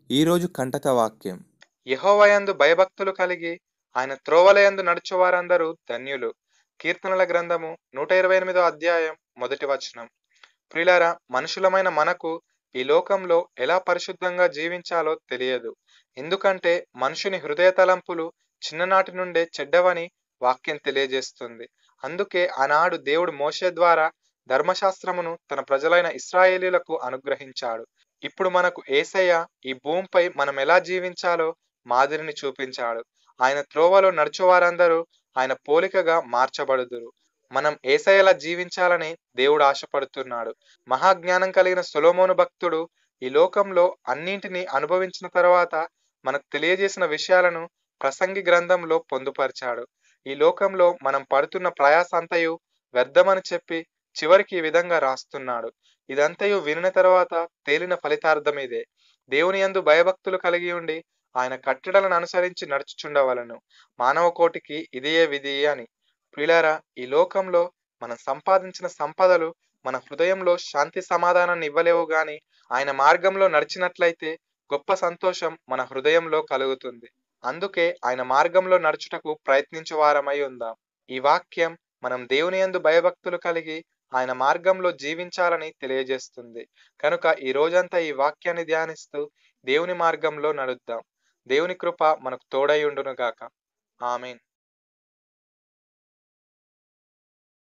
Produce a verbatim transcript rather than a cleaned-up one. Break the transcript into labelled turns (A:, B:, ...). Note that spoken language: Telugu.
A: ఈరోజు కంటక వాక్యం.
B: యెహోవాయందు భయభక్తులు కలిగి ఆయన త్రోవలయందు నడుచువారందరూ ధన్యులు. కీర్తనల గ్రంథము నూట ఇరవై ఎనిమిదో అధ్యాయం మొదటి వచనం. ప్రియులారా, మనుషులమైన మనకు ఈ లోకంలో ఎలా పరిశుద్ధంగా జీవించాలో తెలియదు. ఎందుకంటే మనుషుని హృదయ తలంపులు చిన్ననాటి నుండే చెడ్డవని వాక్యం తెలియజేస్తుంది. అందుకే ఆనాడు దేవుడు మోషే ద్వారా ధర్మశాస్త్రమును తన ప్రజలైన ఇశ్రాయేలీయులకు అనుగ్రహించాడు. ఇప్పుడు మనకు యేసయ్య ఈ భూమిపై మనం ఎలా జీవించాలో మాదిరిని చూపించాడు. ఆయన త్రోవలో నడుచువారందరూ ఆయన పోలికగా మార్చబడుదురు. మనం యేసయ్యలా జీవించాలని దేవుడు ఆశపడుతున్నాడు. మహాజ్ఞానం కలిగిన సొలొమోను భక్తుడు ఈ లోకంలో అన్నింటినీ అనుభవించిన తర్వాత మనకు తెలియజేసిన విషయాలను ప్రసంగి గ్రంథంలో పొందుపరిచాడు. ఈ లోకంలో మనం పడుతున్న ప్రయాస అంతయు వ్యర్థమని చెప్పి చివరికి ఈ విధంగా రాస్తున్నాడు. ఇదంతయు వినిన తర్వాత తేలిన ఫలితార్థం ఇదే: దేవుని యందు భయభక్తులు కలిగి ఉండి ఆయన కట్టడలను అనుసరించి నడుచుచుండవలను. మానవ కోటికి ఇదియే విధి అని. ప్రియులారా, ఈ లోకంలో మనం సంపాదించిన సంపదలు మన హృదయంలో శాంతి సమాధానాన్ని ఇవ్వలేవు గాని ఆయన మార్గంలో నడిచినట్లయితే గొప్ప సంతోషం మన హృదయంలో కలుగుతుంది. అందుకే ఆయన మార్గంలో నడుచుటకు ప్రయత్నించు వారమై ఉందాం. ఈ వాక్యం మనం దేవుని యందు భయభక్తులు కలిగి ఆయన మార్గంలో జీవించాలని తెలియజేస్తుంది. కనుక ఈ రోజంతా ఈ వాక్యాన్ని ధ్యానిస్తూ దేవుని మార్గంలో నడుద్దాం. దేవుని కృప మనకు తోడై ఉండును గాక. ఆమేన్.